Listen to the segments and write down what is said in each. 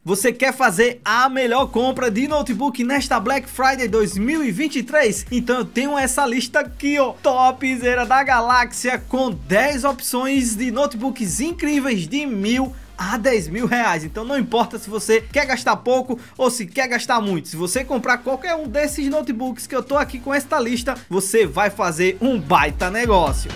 Você quer fazer a melhor compra de notebook nesta Black Friday 2023? Então eu tenho essa lista aqui, ó, topzera da galáxia, com 10 opções de notebooks incríveis de 1.000 a 10 mil reais. Então não importa se você quer gastar pouco ou se quer gastar muito, se você comprar qualquer um desses notebooks que eu tô aqui com esta lista, você vai fazer um baita negócio.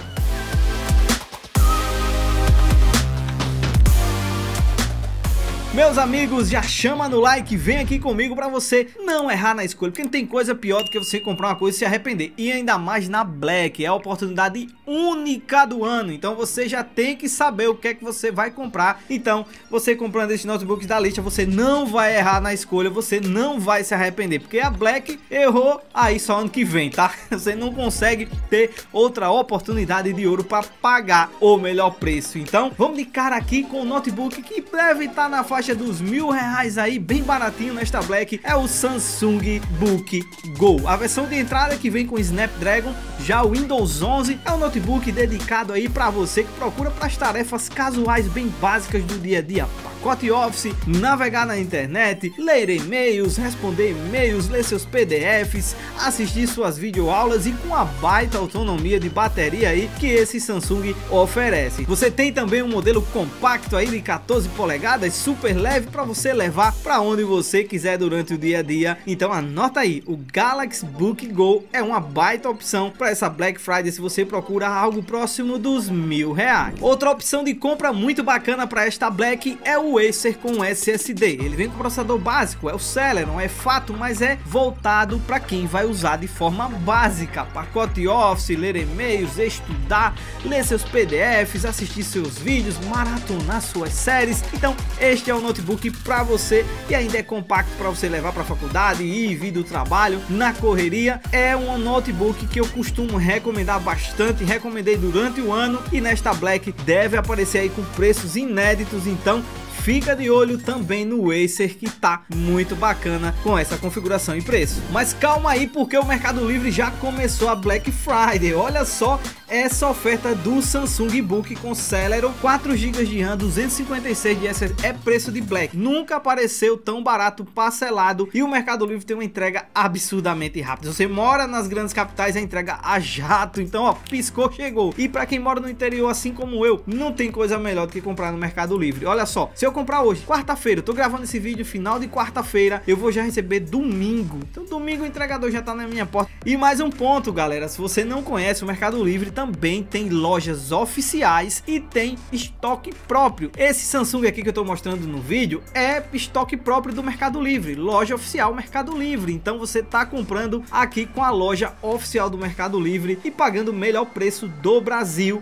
Meus amigos, já chama no like, vem aqui comigo pra você não errar na escolha, porque não tem coisa pior do que você comprar uma coisa e se arrepender, e ainda mais na Black, é a oportunidade única do ano, então você já tem que saber o que é que você vai comprar. Então, você comprando esses notebooks da lista, você não vai errar na escolha, você não vai se arrepender, porque a Black errou aí só ano que vem, tá? Você não consegue ter outra oportunidade de ouro para pagar o melhor preço. Então, vamos de cara aqui com o notebook que deve estar na faixa dos R$1.000 aí, bem baratinho nesta Black, é o Samsung Book Go. A versão de entrada que vem com Snapdragon, já o Windows 11 é um notebook dedicado aí para você que procura para as tarefas casuais bem básicas do dia a dia. Pacote Office, navegar na internet, ler e-mails, responder e-mails, ler seus PDFs, assistir suas videoaulas e com a baita autonomia de bateria aí que esse Samsung oferece. Você tem também um modelo compacto aí de 14 polegadas, super leve para você levar para onde você quiser durante o dia a dia. Então anota aí, o Galaxy Book Go é uma baita opção para essa Black Friday se você procura algo próximo dos R$1.000. Outra opção de compra muito bacana para esta Black é o Acer com SSD. Ele vem com processador básico, é o Celeron, é fato, mas é voltado para quem vai usar de forma básica. Pacote Office, ler e-mails, estudar, ler seus PDFs, assistir seus vídeos, maratonar suas séries. Então este é o notebook para você e ainda é compacto para você levar para a faculdade e vir do trabalho na correria. É um notebook que eu costumo recomendar bastante, recomendei durante o ano e nesta Black deve aparecer aí com preços inéditos, então fica de olho também no Acer, que tá muito bacana com essa configuração e preço. Mas calma aí, porque o Mercado Livre já começou a Black Friday. Olha só essa oferta do Samsung Book com Celeron, 4 GB de RAM, 256 de SSD, é preço de Black. Nunca apareceu tão barato parcelado e o Mercado Livre tem uma entrega absurdamente rápida. Você mora nas grandes capitais, a entrega a jato, então ó, piscou, chegou. E para quem mora no interior assim como eu, não tem coisa melhor do que comprar no Mercado Livre. Olha só, se eu comprar hoje, quarta-feira, eu tô gravando esse vídeo final de quarta-feira, eu vou já receber domingo. Então domingo o entregador já tá na minha porta. E mais um ponto, galera, se você não conhece, o Mercado Livre também tem lojas oficiais e tem estoque próprio. Esse Samsung aqui que eu tô mostrando no vídeo é estoque próprio do Mercado Livre, loja oficial Mercado Livre. Então você tá comprando aqui com a loja oficial do Mercado Livre e pagando o melhor preço do Brasil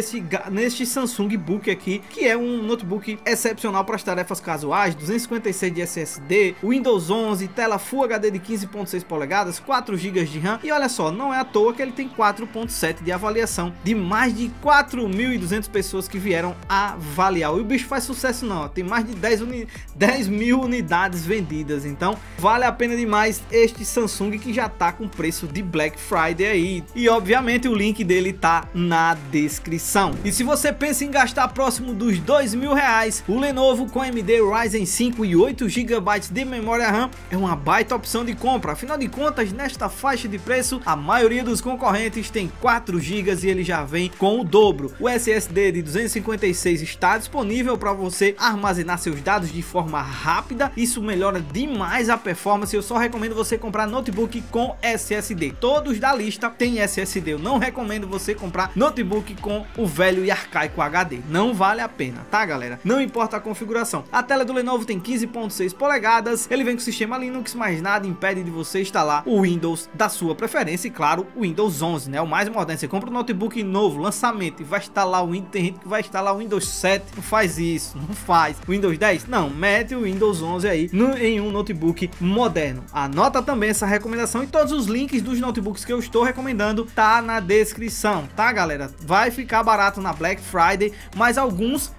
neste Samsung Book aqui, que é um notebook excepcional para as tarefas casuais, 256 de SSD, Windows 11, tela Full HD de 15.6 polegadas, 4 GB de RAM e olha só, não é à toa que ele tem 4.7 de avaliação de mais de 4.200 pessoas que vieram avaliar. E o bicho faz sucesso não, tem mais de 10 mil unidades vendidas, então vale a pena demais este Samsung que já tá com preço de Black Friday aí. E obviamente o link dele tá na descrição. E se você pensa em gastar próximo dos R$2.000, o Lenovo com AMD Ryzen 5 e 8 GB de memória RAM é uma baita opção de compra. Afinal de contas, nesta faixa de preço, a maioria dos concorrentes tem 4 GB e ele já vem com o dobro. O SSD de 256 está disponível para você armazenar seus dados de forma rápida. Isso melhora demais a performance. Eu só recomendo você comprar notebook com SSD. Todos da lista tem SSD. Eu não recomendo você comprar notebook com o velho e arcaico HD. Não vale a pena, tá, galera? Não importa a configuração. A tela do Lenovo tem 15.6 polegadas, ele vem com o sistema Linux, mas nada impede de você instalar o Windows da sua preferência e claro, o Windows 11, né, o mais moderno. Você compra um notebook novo, lançamento, e vai instalar o Windows, tem gente que vai instalar o Windows 7, não faz isso, não faz. O Windows 10? Não, mete o Windows 11 aí em um notebook moderno. Anota também essa recomendação e todos os links dos notebooks que eu estou recomendando tá na descrição, tá, galera? Vai ficar barato na Black Friday, mas alguns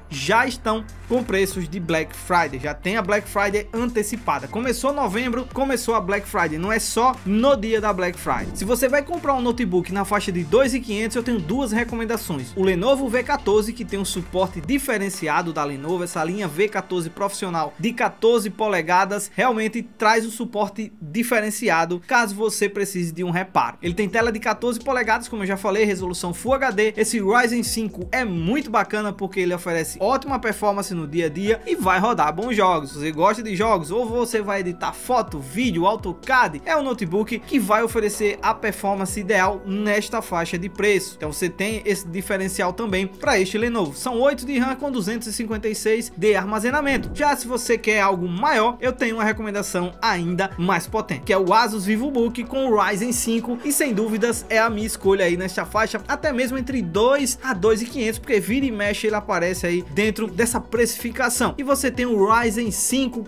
já estão com preços de Black Friday, já tem a Black Friday antecipada. Começou novembro, começou a Black Friday, não é só no dia da Black Friday. Se você vai comprar um notebook na faixa de 2.500, eu tenho duas recomendações. O Lenovo V14, que tem um suporte diferenciado da Lenovo, essa linha V14 profissional de 14 polegadas, realmente traz um suporte diferenciado caso você precise de um reparo. Ele tem tela de 14 polegadas, como eu já falei, resolução Full HD. Esse Ryzen 5 é muito bacana porque ele oferece ótima performance no dia a dia e vai rodar bons jogos. Se você gosta de jogos ou você vai editar foto, vídeo, AutoCAD, é um notebook que vai oferecer a performance ideal nesta faixa de preço. Então você tem esse diferencial também para este Lenovo. São 8 de RAM com 256 de armazenamento. Já se você quer algo maior, eu tenho uma recomendação ainda mais potente, que é o Asus VivoBook com o Ryzen 5, e sem dúvidas é a minha escolha aí nesta faixa, até mesmo entre 2 a 2.500, porque vira e mexe ele aparece aí dentro dessa precificação. E você tem o Ryzen 5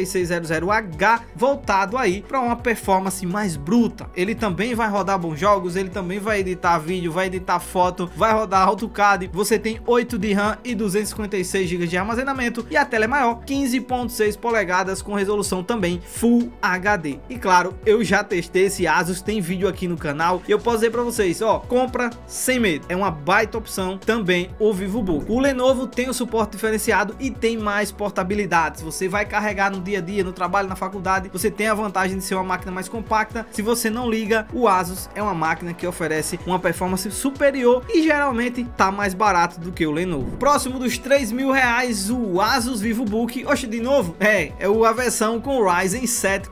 4600H voltado aí para uma performance mais bruta. Ele também vai rodar bons jogos, ele também vai editar vídeo, vai editar foto, vai rodar AutoCAD. Você tem 8 de RAM e 256 GB de armazenamento e a tela é maior, 15.6 polegadas com resolução também Full HD. E claro, eu já testei esse Asus, tem vídeo aqui no canal e eu posso dizer para vocês, ó, compra sem medo, é uma baita opção também o VivoBook. O Lenovo tem o suporte diferenciado e tem mais portabilidade. Se você vai carregar no dia a dia, no trabalho, na faculdade, você tem a vantagem de ser uma máquina mais compacta. Se você não liga, o Asus é uma máquina que oferece uma performance superior e geralmente tá mais barato do que o Lenovo. Próximo dos R$3.000, o Asus VivoBook. Oxe, de novo? É a versão com o Ryzen 7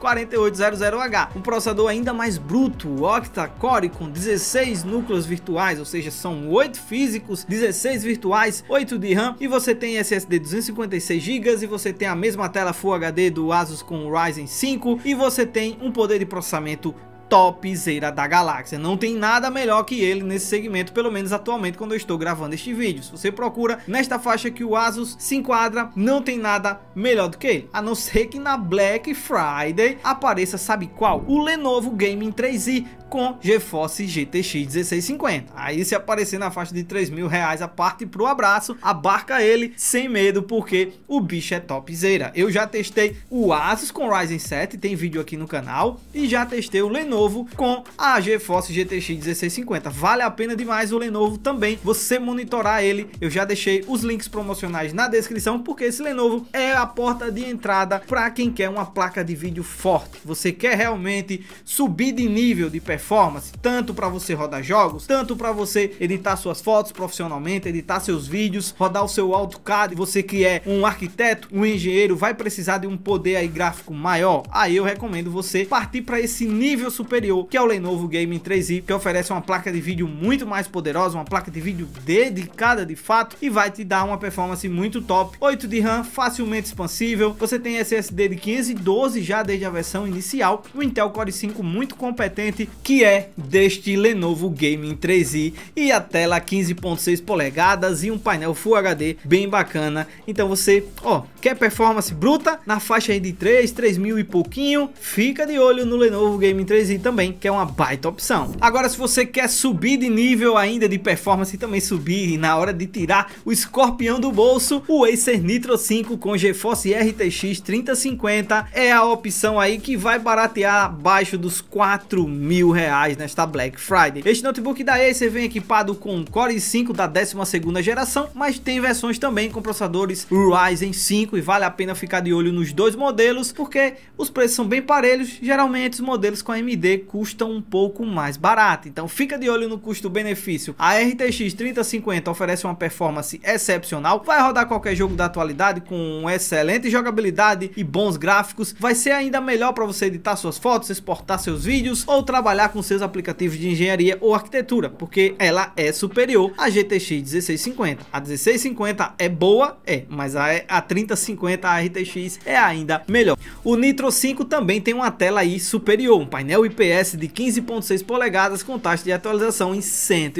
4800H, um processador ainda mais bruto, octa-core com 16 núcleos virtuais, ou seja, são 8 físicos, 16 virtuais, 8 de RAM, e você tem SSD 256 GB e você tem a mesma tela Full HD do Asus com o Ryzen 5 e você tem um poder de processamento topzera da galáxia. Não tem nada melhor que ele nesse segmento, pelo menos atualmente quando eu estou gravando este vídeo. Se você procura nesta faixa que o Asus se enquadra, não tem nada melhor do que ele, a não ser que na Black Friday apareça, sabe qual? O Lenovo Gaming 3i com GeForce GTX 1650. Aí se aparecer na faixa de R$3.000, a parte pro abraço, abarca ele sem medo, porque o bicho é topzera. Eu já testei o Asus com Ryzen 7, tem vídeo aqui no canal, e já testei o Lenovo com a GeForce GTX 1650. Vale a pena demais o Lenovo também, você monitorar ele. Eu já deixei os links promocionais na descrição, porque esse Lenovo é a porta de entrada para quem quer uma placa de vídeo forte. Você quer realmente subir de nível de performance, tanto para você rodar jogos, tanto para você editar suas fotos profissionalmente, editar seus vídeos, rodar o seu AutoCAD. Você que é um arquiteto, um engenheiro, vai precisar de um poder aí gráfico maior. Aí eu recomendo você partir para esse nível superior, que é o Lenovo Gaming 3i, que oferece uma placa de vídeo muito mais poderosa, uma placa de vídeo dedicada de fato, e vai te dar uma performance muito top. 8 de RAM, facilmente expansível. Você tem SSD de 512 já desde a versão inicial, o Intel Core 5 muito competente, que é deste Lenovo Gaming 3i, e a tela 15.6 polegadas e um painel Full HD bem bacana. Então você, ó, quer performance bruta na faixa aí de 3.000 e pouquinho, fica de olho no Lenovo Gaming 3i também, que é uma baita opção. Agora, se você quer subir de nível ainda de performance e também subir na hora de tirar o escorpião do bolso, o Acer Nitro 5 com GeForce RTX 3050 é a opção aí que vai baratear abaixo dos R$4.000 nesta Black Friday. Este notebook da Acer vem equipado com Core i5 da 12ª geração, mas tem versões também com processadores Ryzen 5, e vale a pena ficar de olho nos dois modelos, porque os preços são bem parelhos. Geralmente os modelos com AMD custam um pouco mais barato, então fica de olho no custo-benefício. A RTX 3050 oferece uma performance excepcional, vai rodar qualquer jogo da atualidade com excelente jogabilidade e bons gráficos. Vai ser ainda melhor para você editar suas fotos, exportar seus vídeos ou trabalhar com seus aplicativos de engenharia ou arquitetura, porque ela é superior à GTX 1650. A 1650 é boa, mas a 3050, a RTX, é ainda melhor. O Nitro 5 também tem uma tela aí superior, um painel IPS de 15.6 polegadas com taxa de atualização em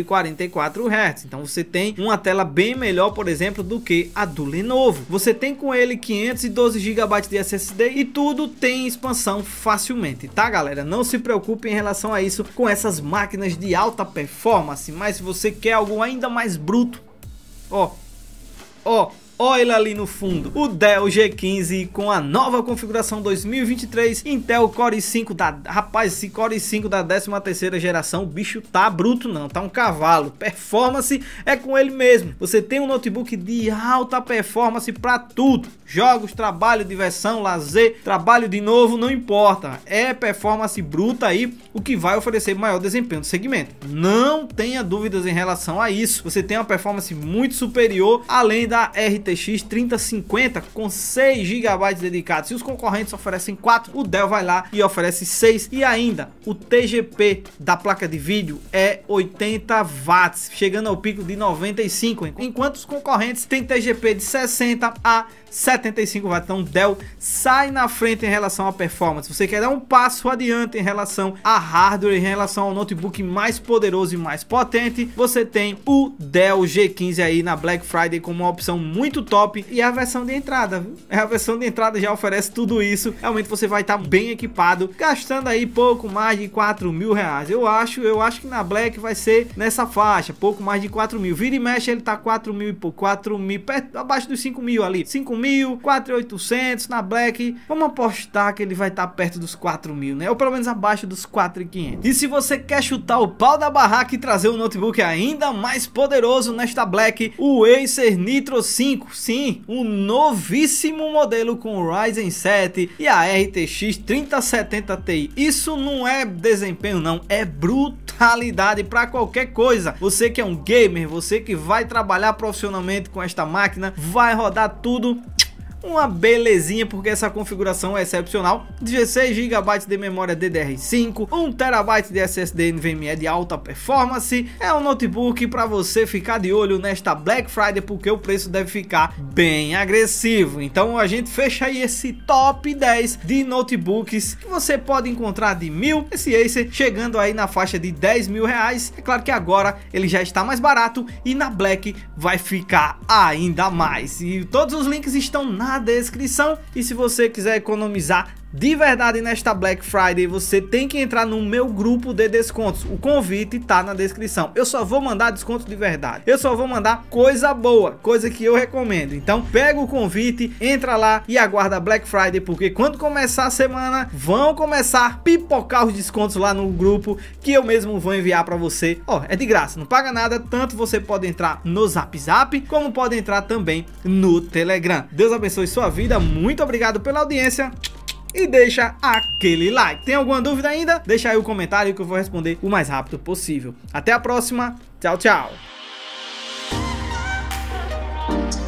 144 Hz. Então você tem uma tela bem melhor, por exemplo, do que a do Lenovo. Você tem com ele 512 GB de SSD e tudo tem expansão facilmente, tá galera? Não se preocupe em relação a isso com essas máquinas de alta performance, mas se você quer algo ainda mais bruto, ó, olha ali no fundo, o Dell G15 com a nova configuração 2023 Intel Core i5 rapaz, esse Core i5 da 13ª geração, o bicho tá bruto não, tá um cavalo. Performance é com ele mesmo. Você tem um notebook de alta performance para tudo, jogos, trabalho, diversão, lazer, trabalho de novo, não importa, é performance bruta aí, o que vai oferecer maior desempenho do segmento. Não tenha dúvidas em relação a isso. Você tem uma performance muito superior, além da RTX 3050 com 6 GB dedicados. Se os concorrentes oferecem 4, o Dell vai lá e oferece 6, e ainda o TGP da placa de vídeo é 80 watts, chegando ao pico de 95, enquanto os concorrentes têm TGP de 60 a 75 watts. Então Dell sai na frente em relação à performance. Você quer dar um passo adiante em relação a hardware, em relação ao notebook mais poderoso e mais potente, você tem o Dell G15 aí na Black Friday como uma opção muito top. E a versão de entrada, viu? A versão de entrada já oferece tudo isso. Realmente você vai estar bem equipado, gastando aí pouco mais de 4 mil reais. Eu acho que na Black vai ser nessa faixa, pouco mais de 4 mil. Vira e mexe, ele tá 4 mil e pouco, 4 mil, perto, abaixo dos 5 mil ali, 5 mil, 4.800 na Black. Vamos apostar que ele vai estar perto dos 4 mil, né? Ou pelo menos abaixo dos 4.500. E se você quer chutar o pau da barraca e trazer um notebook ainda mais poderoso nesta Black, o Acer Nitro 5, sim, um novíssimo modelo com o Ryzen 7 e a RTX 3070 Ti. Isso não é desempenho não, é brutalidade para qualquer coisa. Você que é um gamer, você que vai trabalhar profissionalmente com esta máquina, vai rodar tudo uma belezinha, porque essa configuração é excepcional. 16 GB de memória DDR5, 1 TB de SSD NVMe de alta performance. É um notebook para você ficar de olho nesta Black Friday, porque o preço deve ficar bem agressivo. Então a gente fecha aí esse top 10 de notebooks que você pode encontrar de 1000, esse Acer chegando aí na faixa de 10 mil reais. É claro que agora ele já está mais barato e na Black vai ficar ainda mais. E todos os links estão na descrição. E se você quiser economizar de verdade nesta Black Friday, você tem que entrar no meu grupo de descontos. O convite tá na descrição. Eu só vou mandar desconto de verdade, eu só vou mandar coisa boa, coisa que eu recomendo. Então pega o convite, entra lá e aguarda a Black Friday, porque quando começar a semana vão começar a pipocar os descontos lá no grupo, que eu mesmo vou enviar para você. Ó, é de graça, não paga nada. Tanto você pode entrar no Zap Zap, como pode entrar também no Telegram. Deus abençoe sua vida, muito obrigado pela audiência e deixa aquele like. Tem alguma dúvida ainda? Deixa aí o comentário que eu vou responder o mais rápido possível. Até a próxima. Tchau, tchau.